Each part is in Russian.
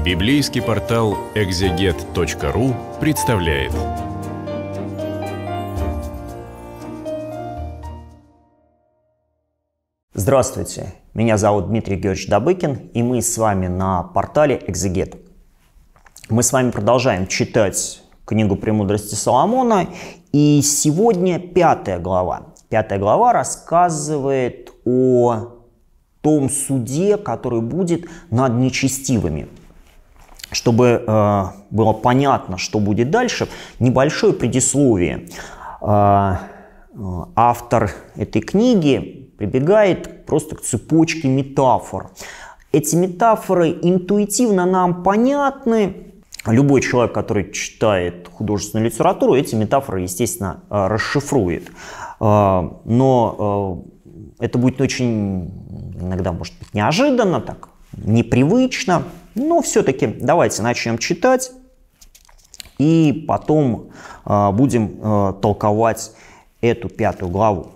Библейский портал exeget.ru представляет. Здравствуйте, меня зовут Дмитрий Георгиевич Добыкин, и мы с вами на портале Exeget. Мы с вами продолжаем читать книгу «Премудрости Соломона», и сегодня 5 глава. 5 глава рассказывает о том суде, который будет над нечестивыми. Чтобы было понятно, что будет дальше, небольшое предисловие. Автор этой книги прибегает просто к цепочке метафор. Эти метафоры интуитивно нам понятны. Любой человек, который читает художественную литературу, эти метафоры, естественно, расшифрует. Но это будет очень, иногда, может быть, неожиданно, так, непривычно. Но все-таки давайте начнем читать и потом будем толковать эту 5 главу.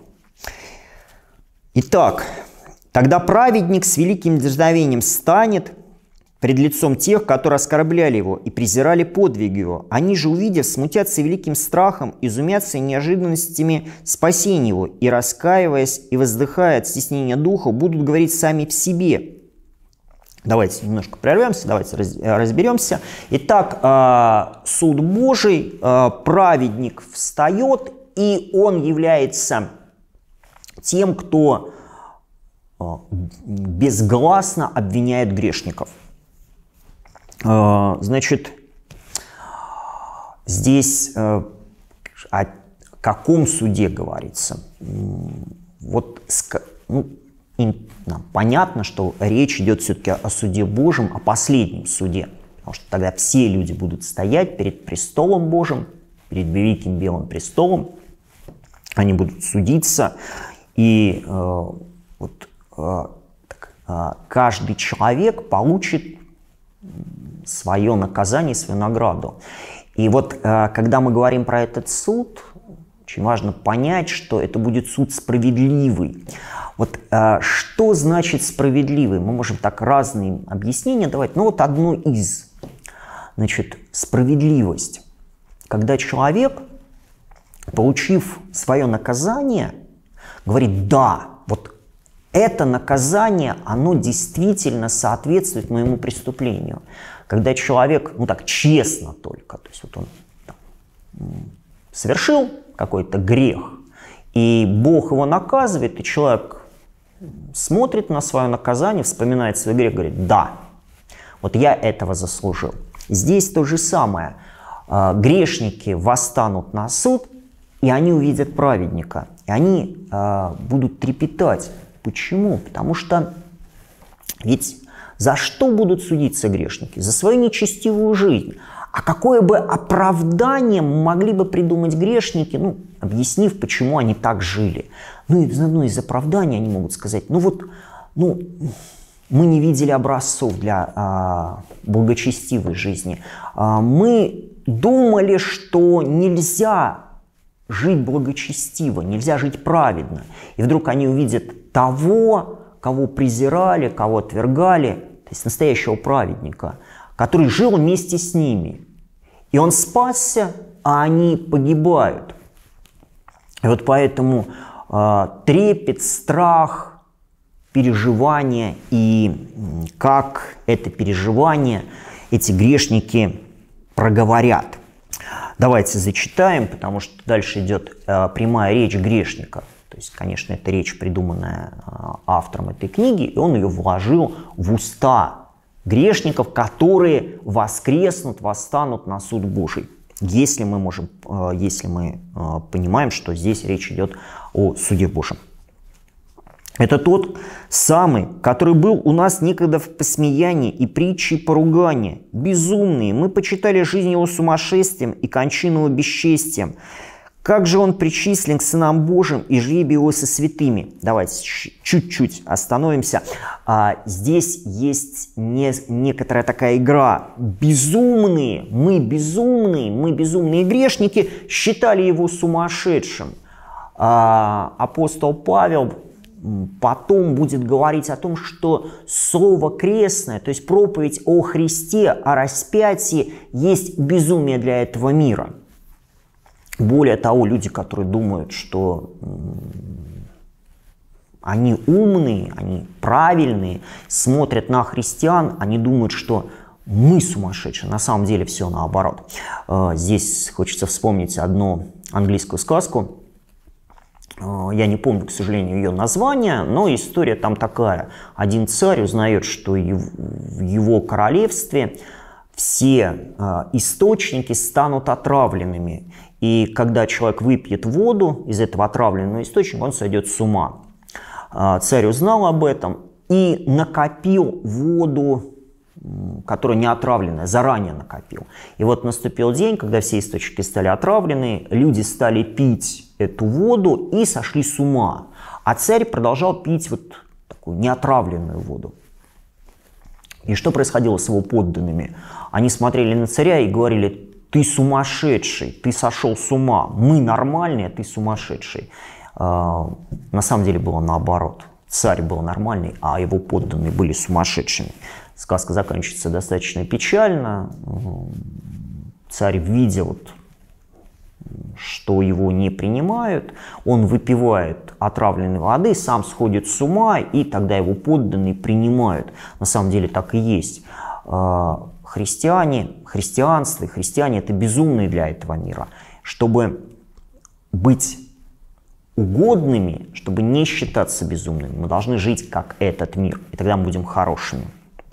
Итак, «Тогда праведник с великим дерзновением станет пред лицом тех, которые оскорбляли его и презирали подвиг его. Они же, увидев, смутятся великим страхом, изумятся неожиданностями спасения его, и, раскаиваясь и воздыхая от стеснения духа, будут говорить сами в себе». Давайте немножко прервемся, давайте разберемся. Итак, суд Божий, праведник встает, и он является тем, кто безгласно обвиняет грешников. Значит, здесь о каком суде говорится? Вот, понятно, что речь идет все-таки о суде Божьем, о последнем суде. Потому что тогда все люди будут стоять перед престолом Божьим, перед великим белым престолом. Они будут судиться. И каждый человек получит свое наказание, свою награду. И вот когда мы говорим про этот суд, очень важно понять, что это будет суд справедливый. Вот что значит справедливый? Мы можем так разные объяснения давать, но вот одно из. Значит, справедливость. Когда человек, получив свое наказание, говорит: да, вот это наказание, оно действительно соответствует моему преступлению. Когда человек, так честно только, то есть вот он совершил какой-то грех, и Бог его наказывает, и человек смотрит на свое наказание, вспоминает свой грех, говорит: да, вот я этого заслужил. Здесь то же самое. Грешники восстанут на суд, и они увидят праведника, и они будут трепетать. Почему? Потому что ведь за что будут судиться грешники? За свою нечестивую жизнь. А какое бы оправдание могли бы придумать грешники, объяснив, почему они так жили? Из оправдания они могут сказать: мы не видели образцов для благочестивой жизни. Мы думали, что нельзя жить благочестиво, нельзя жить праведно. И вдруг они увидят того, кого презирали, кого отвергали, то есть настоящего праведника, который жил вместе с ними. И он спасся, а они погибают. И вот поэтому трепет, страх, переживание, и как это переживание эти грешники проговорят. Давайте зачитаем, потому что дальше идет прямая речь грешника. То есть, конечно, это речь, придуманная автором этой книги, и он ее вложил в уста грешников, которые воскреснут, восстанут на суд Божий. Если мы понимаем, что здесь речь идет о суде Божьем. Это тот самый, который был у нас некогда в посмеянии и притче и поругании. Безумные, мы почитали жизнь его сумасшествием и кончину его бесчестием. Как же он причислен к сынам Божьим и жребий его со святыми? Давайте чуть-чуть остановимся. Здесь есть некоторая такая игра. Безумные, мы безумные грешники считали его сумасшедшим. Апостол Павел потом будет говорить о том, что слово крестное, то есть проповедь о Христе, о распятии, есть безумие для этого мира. Более того, люди, которые думают, что они умные, они правильные, смотрят на христиан, они думают, что мы сумасшедшие. На самом деле все наоборот. Здесь хочется вспомнить одну английскую сказку. Я не помню, к сожалению, ее название, но история там такая. Один царь узнает, что в его королевстве все источники станут отравленными. И когда человек выпьет воду из этого отравленного источника, он сойдет с ума. Царь узнал об этом и накопил воду, которая не отравленная, заранее накопил. И вот наступил день, когда все источники стали отравлены, люди стали пить эту воду и сошли с ума. А царь продолжал пить вот такую неотравленную воду. И что происходило с его подданными? Они смотрели на царя и говорили: ты сумасшедший, ты сошел с ума, мы нормальные, а ты сумасшедший. На самом деле было наоборот. Царь был нормальный, а его подданные были сумасшедшими. Сказка заканчивается достаточно печально. Царь видел, что его не принимают. Он выпивает отравленной воды, сам сходит с ума, и тогда его подданные принимают. На самом деле так и есть. Христианство и христиане – это безумные для этого мира. Чтобы быть угодными, чтобы не считаться безумными, мы должны жить как этот мир, и тогда мы будем хорошими.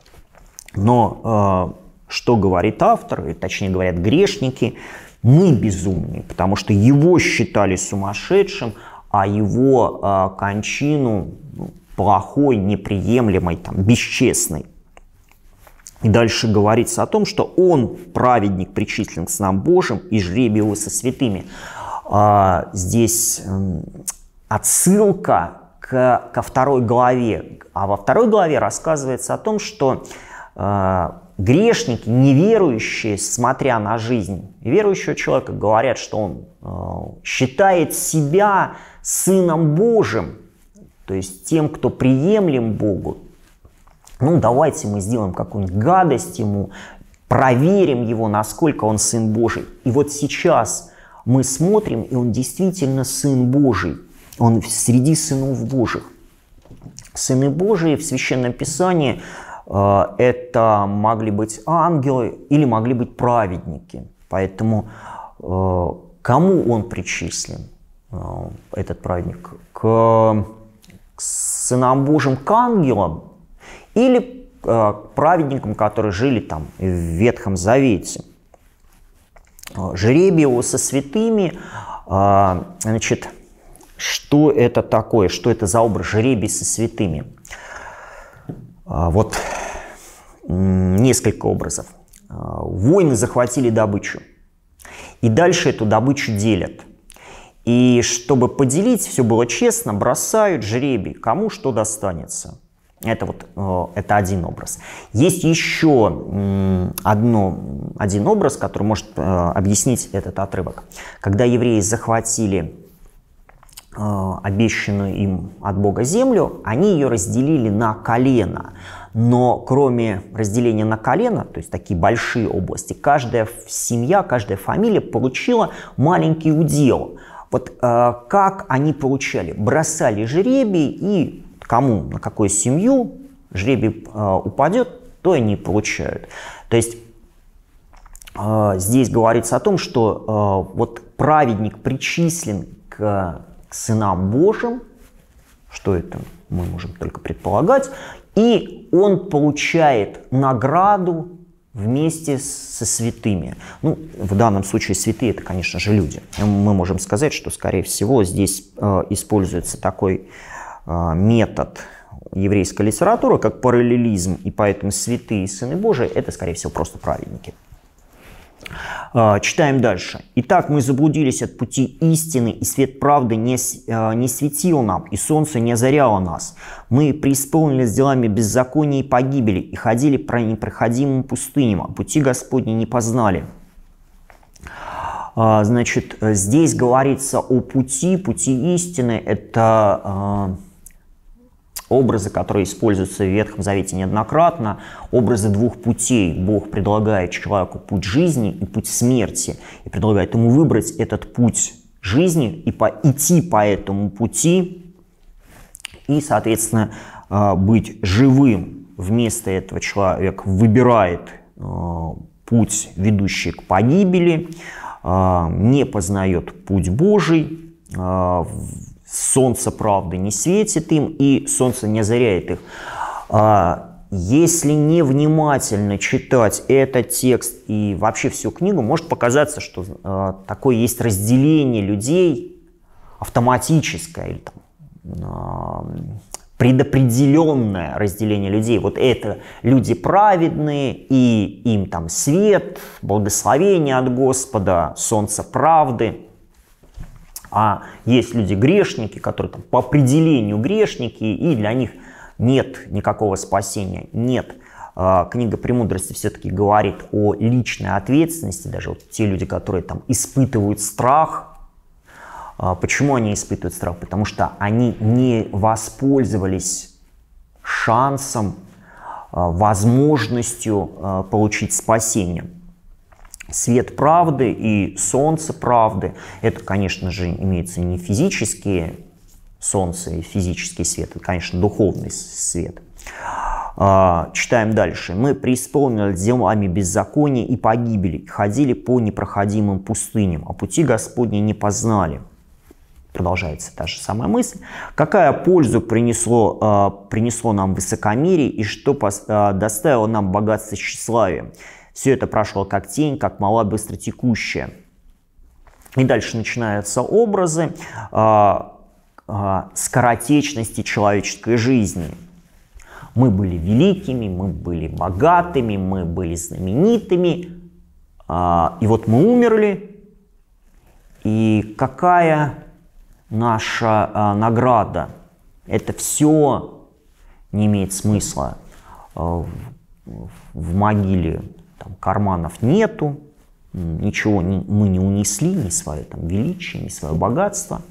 Но что говорит автор, и точнее говорят грешники, мы безумные, потому что его считали сумасшедшим, а его кончину плохой, неприемлемой, там, бесчестной. И дальше говорится о том, что он, праведник, причислен к сынам Божьим, и жребий его со святыми. Здесь отсылка ко 2 главе. А во 2 главе рассказывается о том, что грешники, неверующие, смотря на жизнь верующего человека, говорят, что он считает себя сыном Божьим, то есть тем, кто приемлем Богу. Ну, давайте мы сделаем какую-нибудь гадость ему, проверим его, насколько он сын Божий. И вот сейчас мы смотрим, и он действительно сын Божий. Он среди сынов Божьих. Сыны Божии в Священном Писании это могли быть ангелы или могли быть праведники. Поэтому кому он причислен, этот праведник? К сынам Божьим, к ангелам или к праведникам, которые жили там в Ветхом Завете? Жребий его со святыми, значит, что это такое, что это за образ жребий со святыми? Вот несколько образов. Воины захватили добычу, и дальше эту добычу делят. И чтобы поделить, все было честно, бросают жребий, кому что достанется. Это один образ. Есть еще один образ, который может объяснить этот отрывок. Когда евреи захватили обещанную им от Бога землю, они ее разделили на колено. Но кроме разделения на колено, то есть такие большие области, каждая семья, каждая фамилия получила маленький удел. Вот как они получали? Бросали жребий, и кому, на какую семью жребий упадет, то они получают. То есть здесь говорится о том, что вот праведник причислен к сынам Божьим, что это мы можем только предполагать, и он получает награду вместе со святыми. Ну, в данном случае святые — это, конечно же, люди. Мы можем сказать, что, скорее всего, здесь используется такой метод еврейской литературы, как параллелизм, и поэтому святые и сыны Божии — это, скорее всего, просто праведники. Читаем дальше. «Итак, мы заблудились от пути истины, и свет правды не светил нам, и солнце не озаряло нас. Мы преисполнились делами беззакония и погибели, и ходили по непроходимым пустыням, а пути Господни не познали». Значит, здесь говорится о пути истины. Это Образы, которые используются в Ветхом Завете неоднократно, образы двух путей. Бог предлагает человеку путь жизни и путь смерти, и предлагает ему выбрать этот путь жизни и идти по этому пути, и, соответственно, быть живым. Вместо этого человек выбирает путь, ведущий к погибели, не познает путь Божий, солнце правды не светит им, и солнце не озаряет их. Если невнимательно читать этот текст и вообще всю книгу, может показаться, что такое есть разделение людей автоматическое или предопределенное разделение людей. Вот это люди праведные, и им там свет, благословение от Господа, солнце правды. А есть люди грешники, которые там, по определению грешники, и для них нет никакого спасения. Нет. Книга «Премудрости» все-таки говорит о личной ответственности. Даже вот те люди, которые там испытывают страх. Почему они испытывают страх? Потому что они не воспользовались шансом, возможностью получить спасение. Свет правды и солнце правды — это, конечно же, имеется не физические солнце и физический свет, это, конечно, духовный свет. Читаем дальше. «Мы преисполнились делами беззакония и погибели, ходили по непроходимым пустыням, а пути Господни не познали». Продолжается та же самая мысль. «Какая пользу принесло нам высокомерие, и что доставило нам богатство и тщеславие? Все это прошло как тень, как мала быстротекущая». И дальше начинаются образы скоротечности человеческой жизни. Мы были великими, мы были богатыми, мы были знаменитыми. И вот мы умерли. И какая наша награда? Это все не имеет смысла. В могиле там карманов нету, ничего мы не унесли, ни свое там величие, ни свое богатство.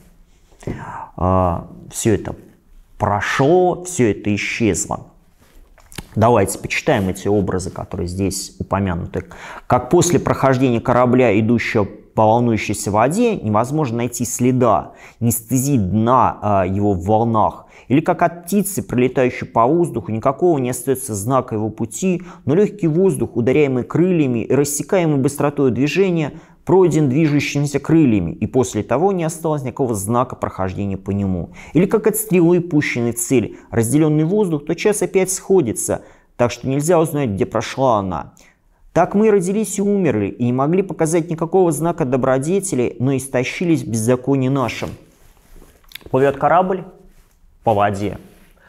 Все это прошло, все это исчезло. Давайте почитаем эти образы, которые здесь упомянуты. «Как после прохождения корабля, идущего по волнующейся воде, невозможно найти следа, не стызи дна его в волнах. Или как от птицы, пролетающей по воздуху, никакого не остается знака его пути, но легкий воздух, ударяемый крыльями и рассекаемый быстротой движения, пройден движущимися крыльями, и после того не осталось никакого знака прохождения по нему. Или как от стрелы, пущенной в цель, разделенный воздух тотчас опять сходится, так что нельзя узнать, где прошла она. Так мы родились и умерли, и не могли показать никакого знака добродетели, но истощились в беззаконии нашем». Плывет корабль по воде.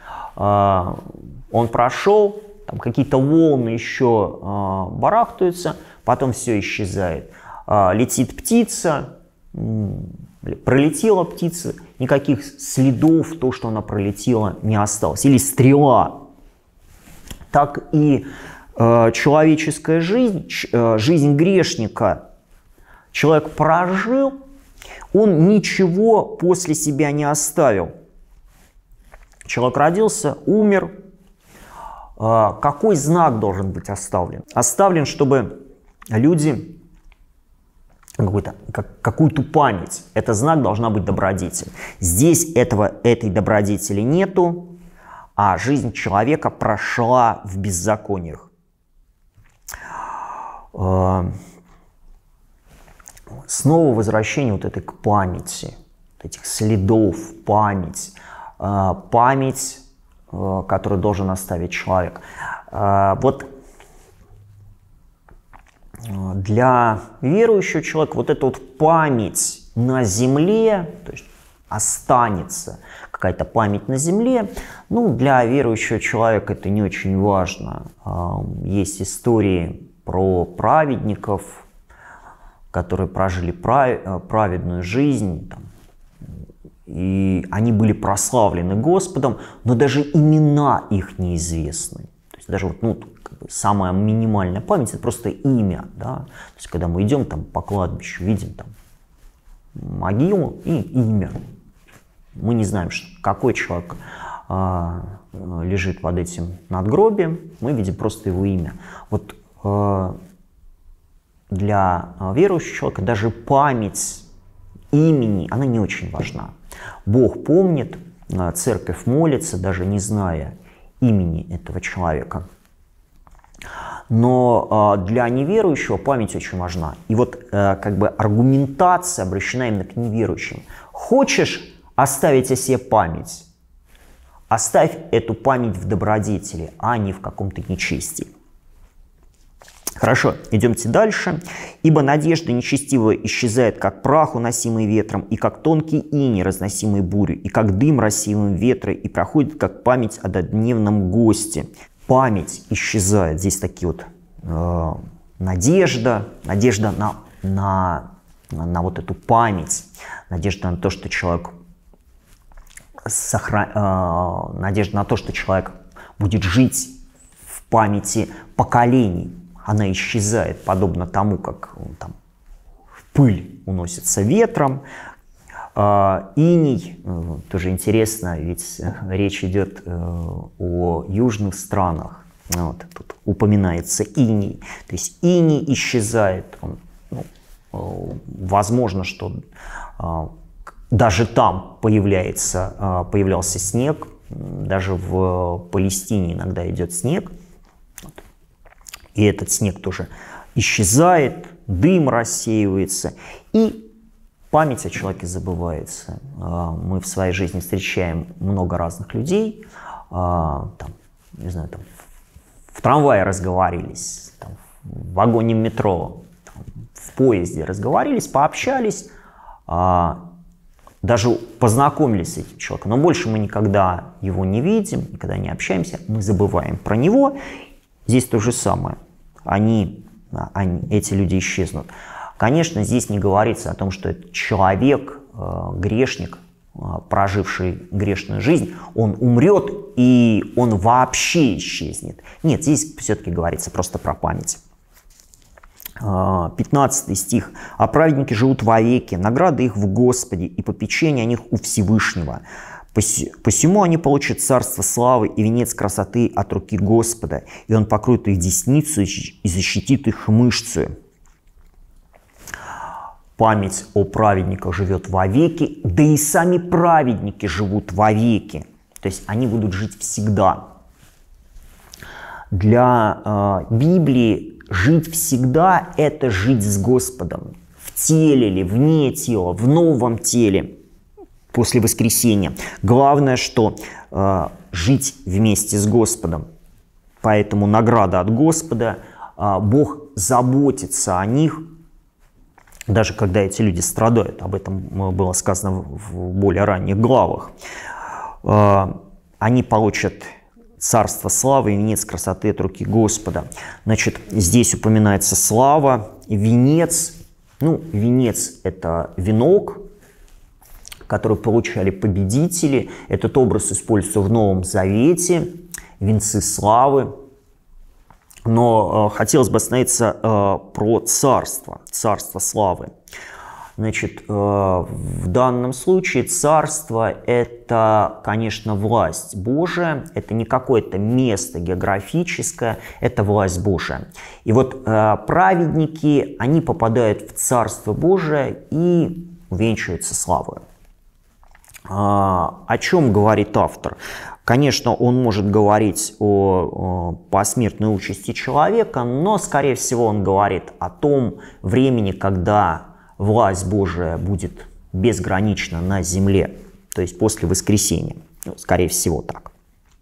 Он прошел, там какие-то волны еще барахтаются, потом все исчезает. Летит птица, пролетела птица, никаких следов, то, что она пролетела, не осталось. Или стрела. Так и человеческая жизнь, жизнь грешника, человек прожил, он ничего после себя не оставил. Человек родился, умер. Какой знак должен быть оставлен? Оставлен, чтобы люди какую-то память. Это знак должна быть добродетель. Здесь этой добродетели нету, а жизнь человека прошла в беззакониях. Снова возвращение вот этой к памяти, вот этих следов, память, которую должен оставить человек. Вот для верующего человека вот эта вот память на земле, то есть останется какая-то память на земле, ну, для верующего человека это не очень важно. Есть истории про праведников, которые прожили праведную жизнь, там, и они были прославлены Господом, но даже имена их неизвестны. То есть даже вот, самая минимальная память — это просто имя. Да? То есть когда мы идем там, по кладбищу, видим там могилу и имя. Мы не знаем, какой человек лежит под этим надгробием, мы видим просто его имя. Вот для верующего человека даже память имени, она не очень важна. Бог помнит, церковь молится, даже не зная имени этого человека. Но для неверующего память очень важна. И вот как бы аргументация обращена именно к неверующим. Хочешь оставить о себе память? Оставь эту память в добродетели, а не в каком-то нечестии. Хорошо, идемте дальше. «Ибо надежда нечестивая исчезает, как прах, уносимый ветром, и как тонкий иней, разносимый бурей, и как дым, рассеиваемый ветром, и проходит, как память о дневном госте». Память исчезает. Здесь такие вот надежда на вот эту память, надежда на то, что человек надежда на то, что человек будет жить в памяти поколений. Она исчезает, подобно тому, как там пыль уносится ветром. Иней, тоже интересно, ведь речь идет о южных странах. Вот, тут упоминается иней. То есть иней исчезает. Возможно, что даже там появлялся снег. Даже в Палестине иногда идет снег. И этот снег тоже исчезает, дым рассеивается, и память о человеке забывается. Мы в своей жизни встречаем много разных людей, там, не знаю, там, в трамвае разговорились, там, в вагоне метро, там, в поезде разговорились, пообщались, даже познакомились с этим человеком, но больше мы никогда его не видим, никогда не общаемся, мы забываем про него. Здесь то же самое. Эти люди исчезнут. Конечно, здесь не говорится о том, что этот человек, грешник, проживший грешную жизнь, он умрет и он вообще исчезнет. Нет, здесь все-таки говорится просто про память. 15 стих. «А праведники живут вовеки, награда их в Господе, и попечение о них у Всевышнего. Посему они получат царство славы и венец красоты от руки Господа, и Он покроет их десницу и защитит их мышцу». Память о праведниках живет вовеки, да и сами праведники живут вовеки. То есть они будут жить всегда. Для Библии жить всегда – это жить с Господом. В теле или вне тела, в новом теле. После воскресения. Главное, что жить вместе с Господом. Поэтому награда от Господа. Бог заботится о них, даже когда эти люди страдают. Об этом было сказано в более ранних главах. Они получат царство славы и венец красоты от руки Господа. Значит, здесь упоминается слава, венец. Ну, венец – это венок, который получали победители. Этот образ используется в Новом Завете, венцы славы. Но хотелось бы остановиться про царство славы. Значит, в данном случае царство – это, конечно, власть Божия, это не какое-то место географическое, это власть Божия. И вот праведники, они попадают в Царство Божие и увенчиваются славой. О чем говорит автор? Конечно, он может говорить о посмертной участи человека, но, скорее всего, он говорит о том времени, когда власть Божия будет безгранична на земле, то есть после воскресения. Ну, скорее всего, так.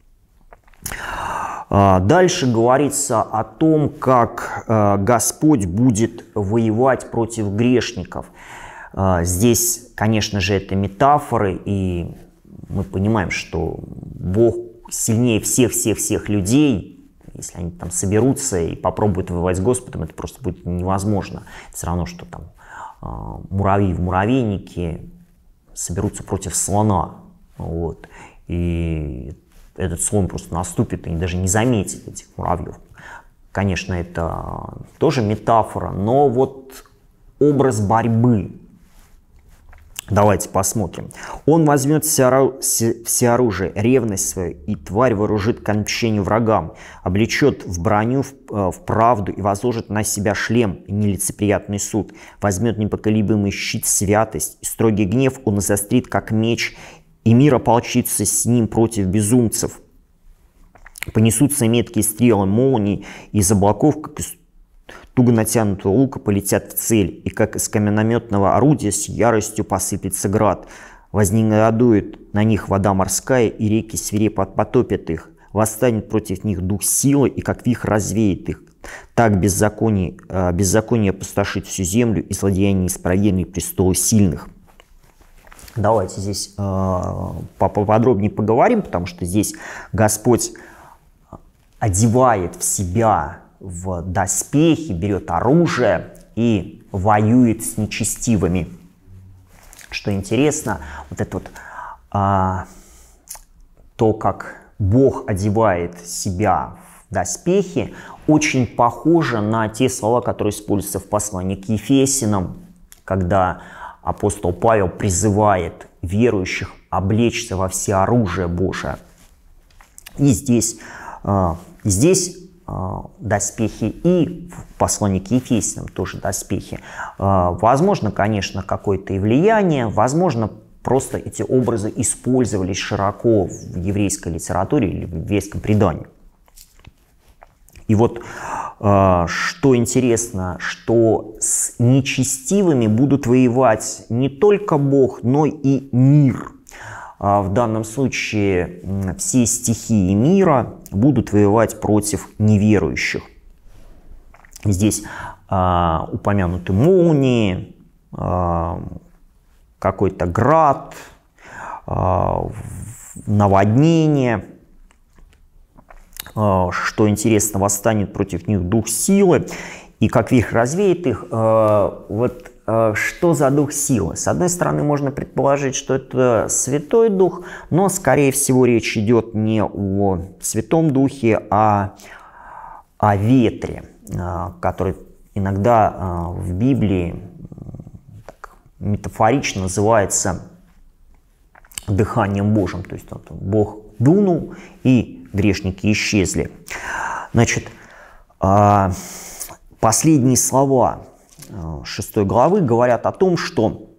Дальше говорится о том, как Господь будет воевать против грешников. Здесь, конечно же, это метафоры, и мы понимаем, что Бог сильнее всех людей. Если они там соберутся и попробуют воевать с Господом, это просто будет невозможно. Это все равно, что там муравьи в муравейнике соберутся против слона. Вот. И этот слон просто наступит и даже не заметит этих муравьев. Конечно, это тоже метафора, но вот образ борьбы Давайте посмотрим. Он возьмет всеоружие, ревность свою, и тварь вооружит к отмщению врагам, облечет в броню, в правду и возложит на себя шлем, нелицеприятный суд, возьмет непоколебимый щит, святость, и строгий гнев он изострит, как меч, и мир ополчится с ним против безумцев. Понесутся меткие стрелы молний из облаков, как из туго натянутого лука полетят в цель, и как из каменнометного орудия с яростью посыпется град. Вознегодует на них вода морская, и реки свирепо потопят их. Восстанет против них дух силы, и как вихрь развеет их. Так беззаконие опустошит всю землю, и злодеяние исправлений престолы сильных. Давайте здесь поподробнее поговорим, потому что здесь Господь одевает в себя в доспехи, берет оружие и воюет с нечестивыми. Что интересно, вот это вот то, как Бог одевает себя в доспехи, очень похоже на те слова, которые используются в послании к Ефесянам, когда апостол Павел призывает верующих облечься во всеоружие Божие. И здесь доспехи, и в послании к Ефесянам тоже доспехи. Возможно, конечно, какое-то и влияние, возможно, просто эти образы использовались широко в еврейской литературе или в еврейском предании. И вот что интересно, что с нечестивыми будут воевать не только Бог, но и мир. В данном случае все стихии мира будут воевать против неверующих. Здесь упомянуты молнии, какой-то град, наводнение. Что интересно, восстанет против них дух силы, и как вихрь развеет их. Вот что за дух силы? С одной стороны, можно предположить, что это Святой Дух, но, скорее всего, речь идет не о Святом Духе, а о ветре, который иногда в Библии так метафорично называется дыханием Божьим. То есть Бог дунул, и грешники исчезли. Значит, последние слова 6 главы говорят о том, что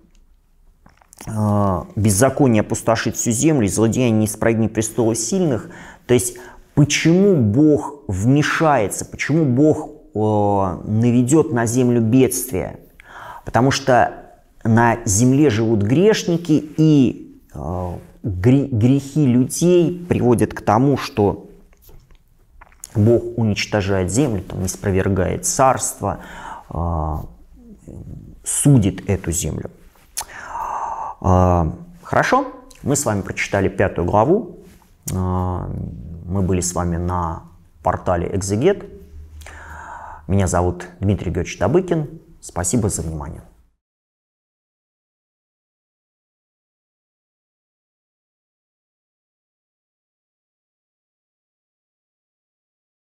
беззаконие опустошит всю землю, и злодеяние неисправедливых престолов сильных. То есть, почему Бог вмешается, почему Бог наведет на землю бедствие? Потому что на земле живут грешники, и грехи людей приводят к тому, что Бог уничтожает землю, там, неспровергает царство, судит эту землю. Хорошо, мы с вами прочитали 5 главу. Мы были с вами на портале Экзегет. Меня зовут Дмитрий Георгиевич Добыкин. Спасибо за внимание.